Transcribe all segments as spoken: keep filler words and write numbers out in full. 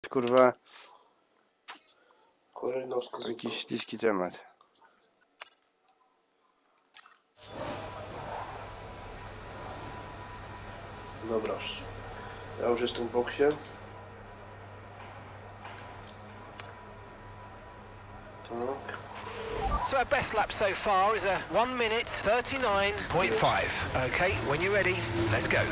kurwa, Kolejnowska jakiś śliski temat. Dobra, ja już jestem w boksie. Tak. So our best lap so far is a one minute thirty-nine point five. Okay, when you're ready, let's go.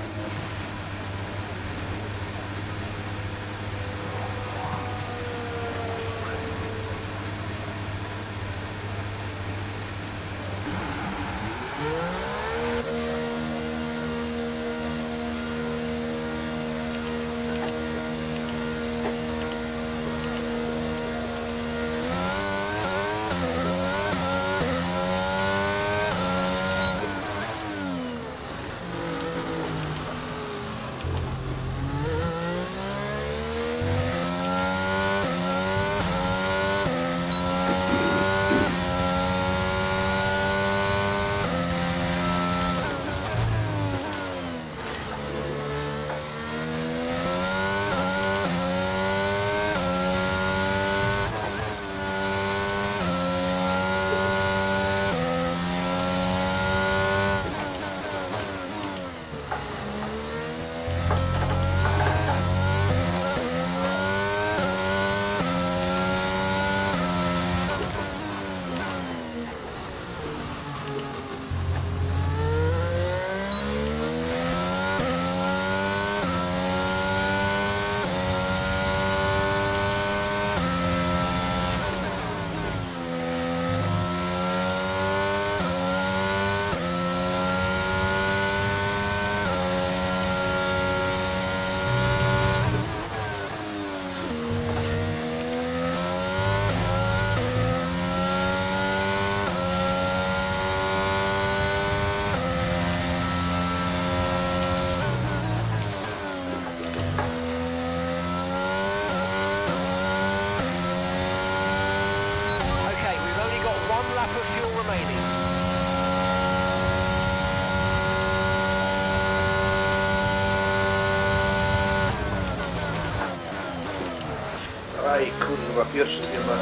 Aj kurwa, pierwszy nie ma.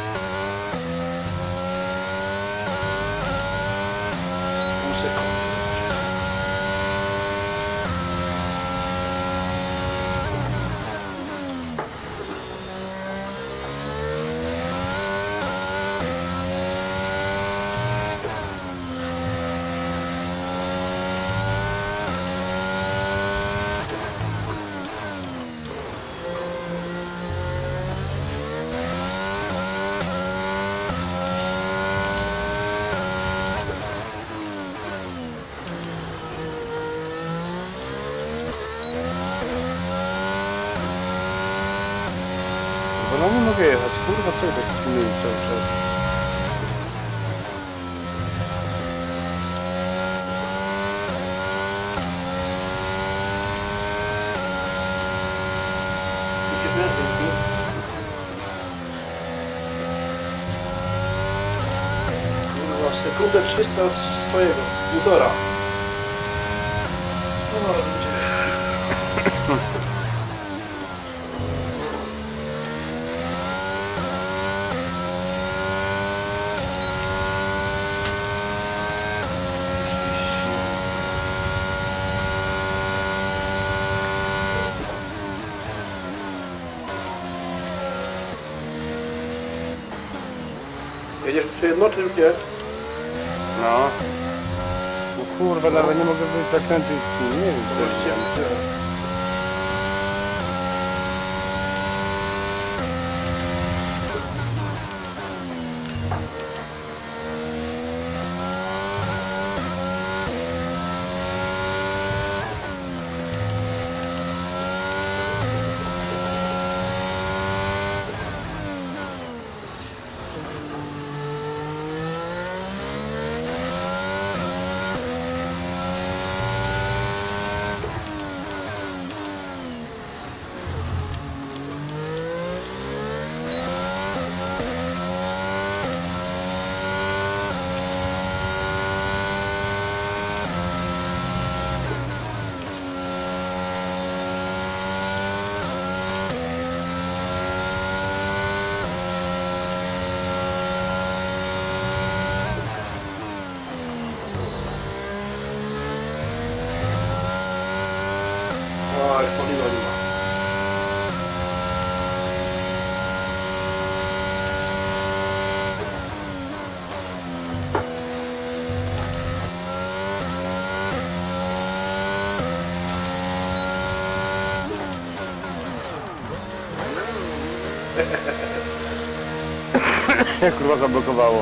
Pół sekundy. Bo no nie mogę jechać, kurwa, co tak kmieni cały czas. Kurwa, sekundę trzysta od swojego. Półtora. O, ludzie. Jedziesz przy jednoczym, nie? No. No kurwa, nawet nie mogę wyjść z zakrętu i z kół, nie wiem co jest. Jak kurwa zablokowało.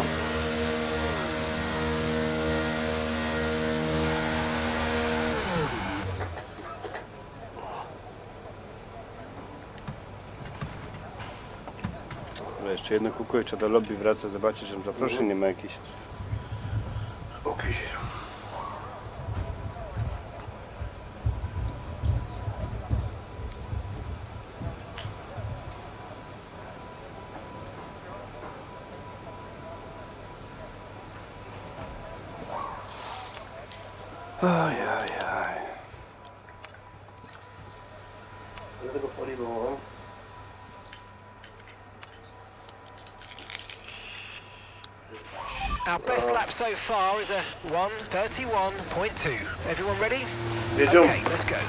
Ale jeszcze jedno kółko i trzeba do lobby wracać, zobaczyć, że zaproszeń nie ma jakichś. Okej. Ajajaj. Dlatego paliwo mam. Our best lap so far is a one thirty-one point two. Everyone ready? Jedziemy. Okay, let's go.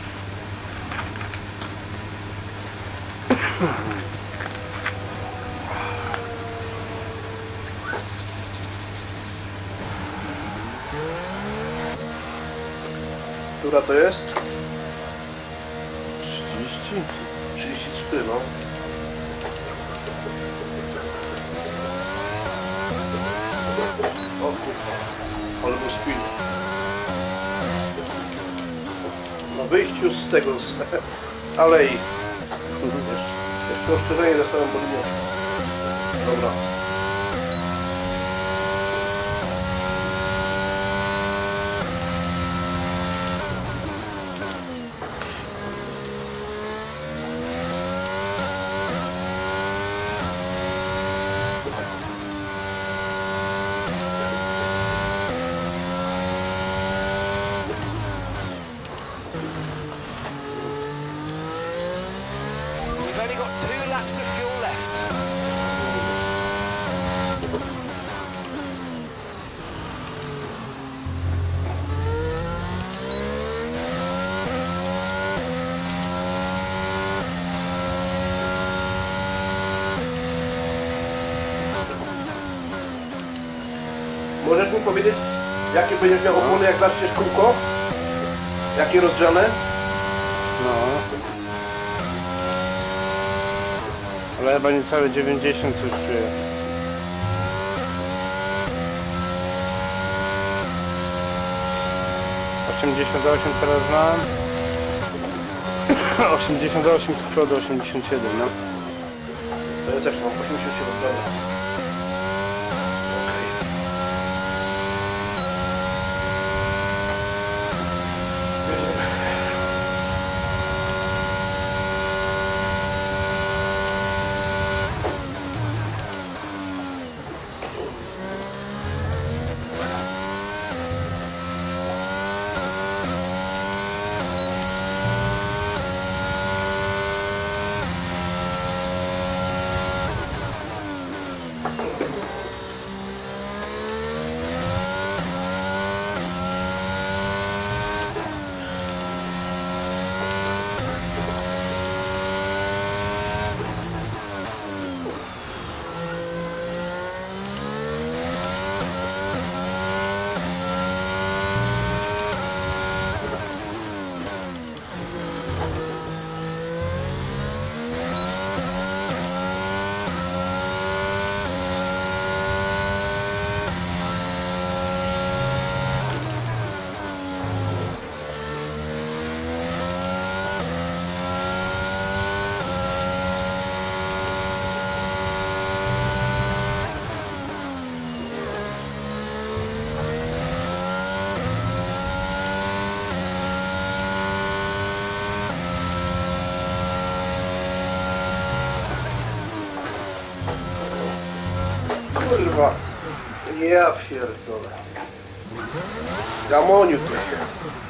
Która to jest? trzydzieści? trzydzieści trzy, no. O kurwa, ale był spin. Na wyjściu z tego, z alei. Jeszcze ostrzeżenie dostałem pod mnie. Dobra. We've only got two laps of fuel left. Możesz mi powiedzieć, jakie będziesz miał opony, jak zaczniesz kółko? Jakie rozgrzane? No. Ale chyba niecałe dziewięćdziesiąt coś czuję. osiemdziesiąt osiem teraz mam. osiemdziesiąt osiem z przodu, osiemdziesiąt siedem, no. To ja też mam osiemdziesiąt siedem, dobra. Okej. Kurwa. Ja pierdolę. Gamoniu tu się.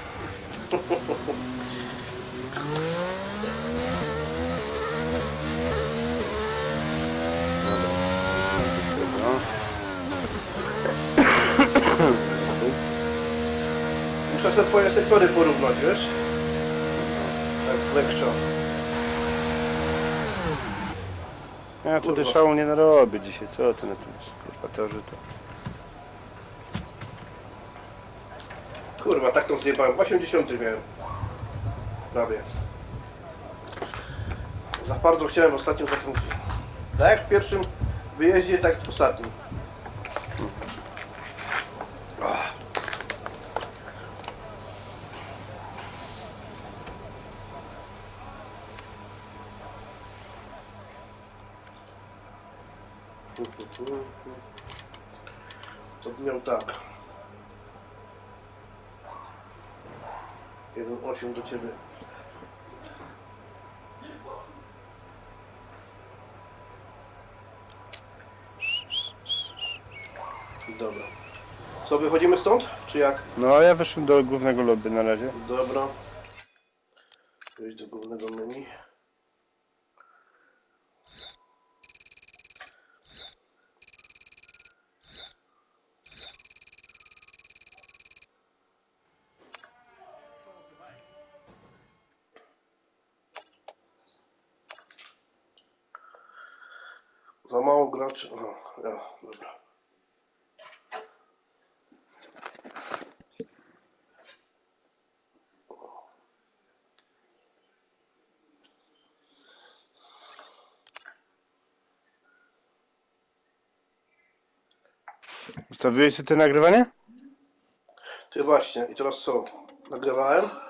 No. Muszę sobie twoje sektory porównać, wiesz? Tak z lekczo. Ja tutaj Kurwa. szału nie narobię dzisiaj, co ty na tym kurwa to. Kurwa, tak to zjebałem. osiemdziesiąt miałem. Prawie. Za bardzo chciałem ostatnio zakręcić. Tak jak w pierwszym wyjeździe, tak w ostatnim. Ach. To miał tak. jeden osiem do ciebie. Dobra. Co, wychodzimy stąd? Czy jak? No ja wyszłem do głównego lobby na razie. Dobra. Wejść do głównego menu. Za mało graczy. Aha, ja, dobra. Ustawiłeś sobie te nagrywanie? Ty właśnie, i teraz co? Nagrywałem?